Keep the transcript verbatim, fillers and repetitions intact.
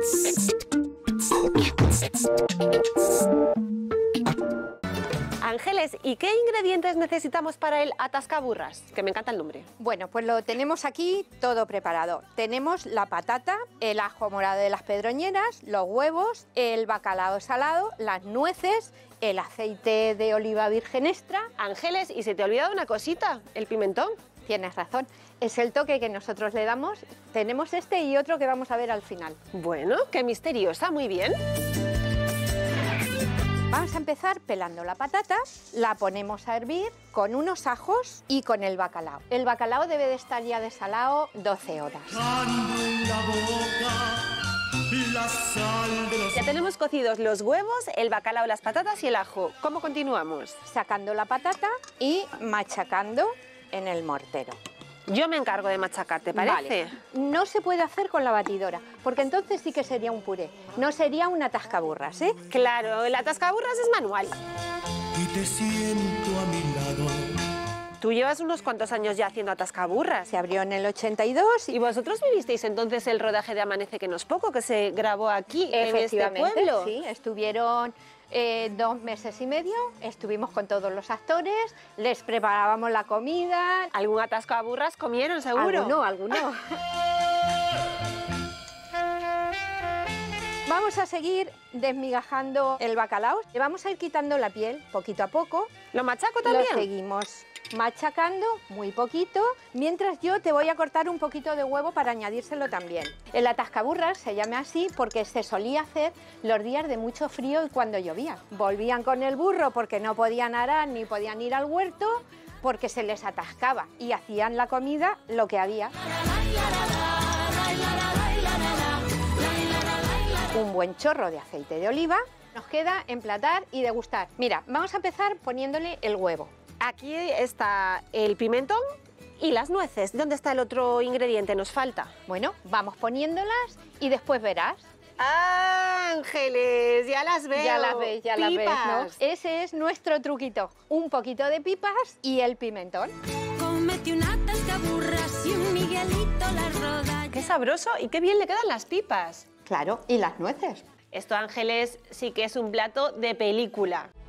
Ángeles, ¿y qué ingredientes necesitamos para el atascaburras? Que me encanta el nombre. Bueno, pues lo tenemos aquí todo preparado. Tenemos la patata, el ajo morado de las pedroñeras, los huevos, el bacalao salado, las nueces, el aceite de oliva virgen extra. Ángeles, ¿y se te ha olvidado una cosita? ¿El pimentón? Tienes razón, es el toque que nosotros le damos. Tenemos este y otro que vamos a ver al final. Bueno, qué misteriosa, muy bien. Vamos a empezar pelando la patata, la ponemos a hervir con unos ajos y con el bacalao. El bacalao debe de estar ya desalado doce horas. Ya tenemos cocidos los huevos, el bacalao, las patatas y el ajo. ¿Cómo continuamos? Sacando la patata y machacando en el mortero. Yo me encargo de machacar, ¿te parece? Vale. No se puede hacer con la batidora, porque entonces sí que sería un puré, no sería un atascaburras, ¿eh? Claro, el atascaburras es manual. Y te siento a mi lado. Tú llevas unos cuantos años ya haciendo atascaburras. Se abrió en el ochenta y dos. ¿Y vosotros vivisteis entonces el rodaje de Amanece que no es poco, que se grabó aquí, en este pueblo? Sí, estuvieron eh, dos meses y medio, estuvimos con todos los actores, les preparábamos la comida. ¿Algún atascaburras comieron, seguro? Alguno, alguno. Vamos a seguir desmigajando el bacalao. Le vamos a ir quitando la piel poquito a poco. ¿Lo machaco también? Lo seguimos machacando muy poquito, mientras yo te voy a cortar un poquito de huevo para añadírselo también. El atascaburras se llama así porque se solía hacer los días de mucho frío y cuando llovía. Volvían con el burro porque no podían arar ni podían ir al huerto porque se les atascaba y hacían la comida lo que había. Un buen chorro de aceite de oliva. Nos queda emplatar y degustar. Mira, vamos a empezar poniéndole el huevo. Aquí está el pimentón y las nueces. ¿Dónde está el otro ingrediente? Nos falta. Bueno, vamos poniéndolas y después verás. ¡Ángeles! Ya las veo. Ya las ves, ya las ves, ¿no? Pipas. Ese es nuestro truquito. Un poquito de pipas y el pimentón. Cómete un atascaburras y un Miguelito la roda. ¡Qué sabroso! Y qué bien le quedan las pipas. Claro, y las nueces. Esto, Ángeles, sí que es un plato de película.